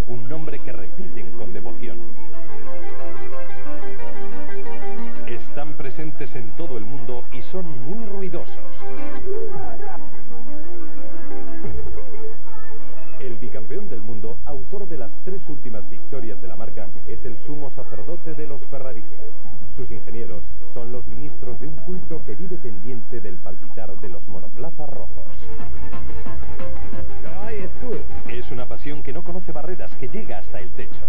un nombre que repiten con devoción. Están presentes en todo el mundo y son muy ruidosos. El bicampeón del mundo, autor de las 3 últimas victorias de la marca, es el sumo sacerdote de los ferraristas. Sus ingenieros son los ministros de un culto que vive pendiente del palpitar de los monoplazas rojos. Es una pasión que no conoce barreras, que llega hasta el techo.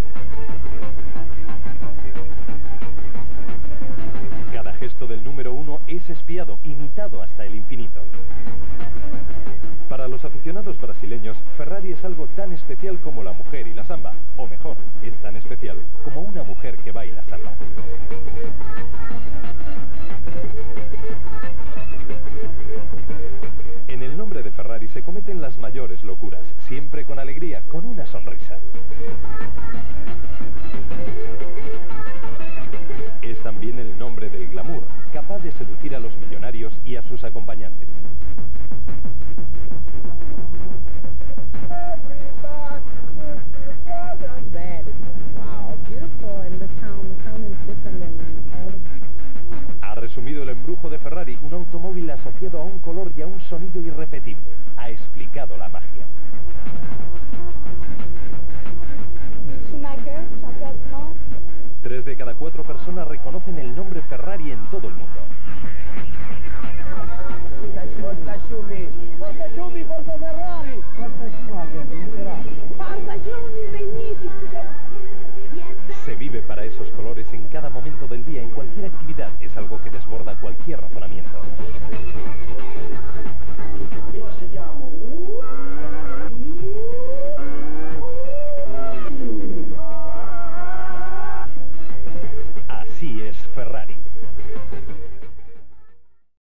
Cada gesto del número 1 es espiado, imitado hasta el infinito. Para los aficionados brasileños, Ferrari es algo tan especial como la mujer y la samba. O mejor, es tan especial como una mujer que baila samba. En el nombre de Ferrari se cometen las mayores locuras, siempre con alegría, con una sonrisa. Es también el nombre del glamour, capaz de seducir a los millonarios y a sus acompañantes. Ha resumido el embrujo de Ferrari, un automóvil asociado a un color y a un sonido irrepetible. Ha explicado la magia. Schumacher, campeón del mundo. 3 de cada 4 personas reconocen el nombre Ferrari en todo el mundo. Forza Schumi, forza Ferrari, forza Schumacher, Forza Schumi, magnifico. Se vive para esos colores en cada momento del día, en cualquier actividad. Es algo que desborda cualquier razonamiento.